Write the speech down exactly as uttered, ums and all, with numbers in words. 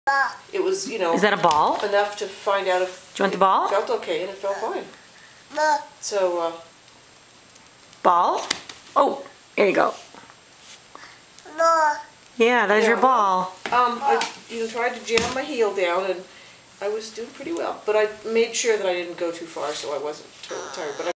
It was, you know, Is that a ball? enough to find out if Do you want the it ball? felt okay, and it felt fine. So, uh, Ball? Oh, here you go. Yeah, there's your Yeah. ball. um, I, you know, tried to jam my heel down, and I was doing pretty well. But I made sure that I didn't go too far, so I wasn't totally tired. But I